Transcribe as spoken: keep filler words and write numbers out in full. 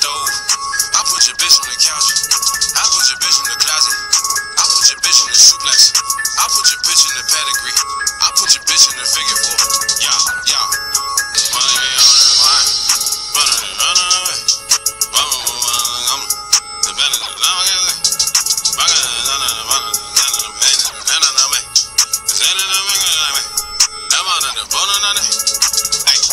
stove. I put your bitch on the couch. I put your bitch in the closet. I put your bitch in the suplex. I put your bitch in the pedigree. I put your bitch in the figure four. Yeah, yeah. Money me on the line. Running, running away. Running, running, I'm the better than I'm getting. Banging, none of the money, none of the pain, none of the way. Cause ain't in the ring, I'm on the bone on it. Hey.